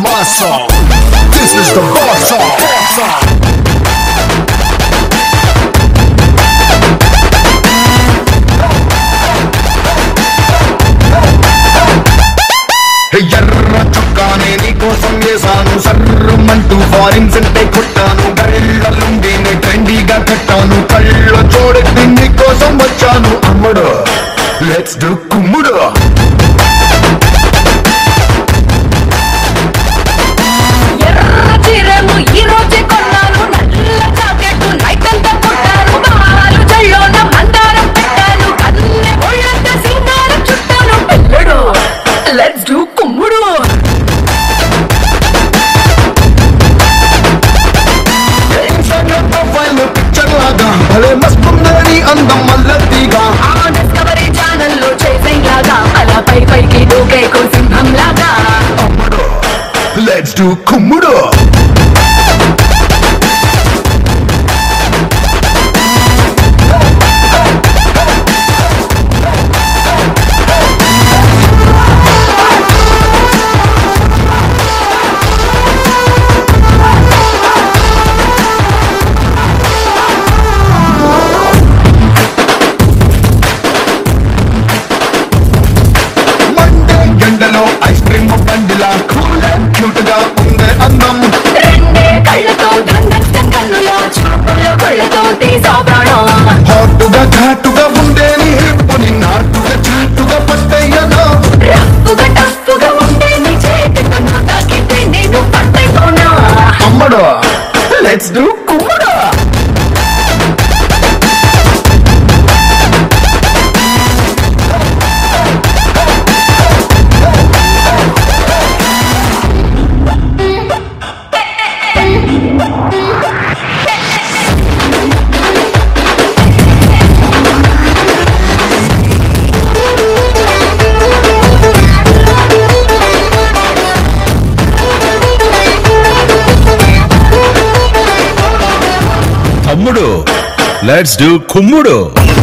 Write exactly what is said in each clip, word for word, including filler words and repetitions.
my song. This is the boss song. ఎర్ర చుక్కానే నీకోసం వేసాను సర్రమంటూ ఫారిన్ సెంటే కొట్టాను గళ్ళలుండిని ట్రెండీగా కట్టాను కళ్ళ చూడెత్తి నీకోసం వచ్చాను అమ్మడు లెట్స్ డు కుమ్ముడు Let's do Kummudu. Instagram profile picture laga bhale mastundari andam mallatiga Aa Discovery channel lo chasing laga ala pai pai ki doke ko singham laga Ammadu let's do Kummudu ice cream బండిలా cool and cute గా ఉండే అందం రెండే కళ్ళతో దండెత్తం కన్నులా చూపుల కళ్ళతో తీసా ప్రాణం హాటుగా ఘాటుగా ఉండే నీ హిప్పుని నాటుగా చాటుగా పట్టయ్యనా రఫ్ఫుగా టఫ్ఫుగా ఉండే నీ చేతితో నా తాకితే నేను పట్టైపోనా అమ్మడు లెట్స్ డు కుమ్ముడు తమ్ముడు లెట్స్ డు కుమ్ముడు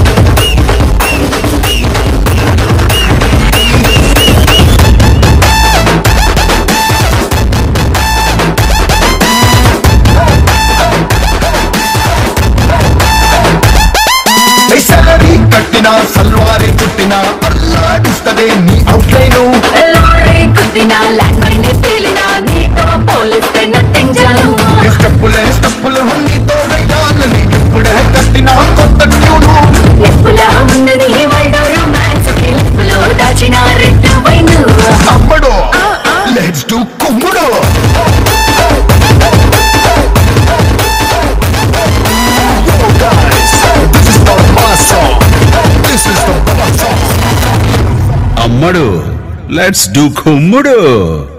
సారీ కట్టిన సల్వారి చుట్టిన అల్లాడిస్తదే నీ అవుట్లైను లారీ కుద్దినా ల్యాండ్ మైన్ తేలినా నీతో పోలిస్తే నథింగ్ జాను స్టెప్పులే స్టెప్పులు హంగితో వేయాలని ఇప్పుడే కట్టిన కొత్త ట్యూను ఎప్పులా ఉన్నది వైడ్ రొమాన్స్ కిల్పులో దాచిన రెడ్ వైన్ అమ్మడు లెట్స్ డు కుమ్ముడు అమ్మడు లెట్స్ డు కుమ్ముడు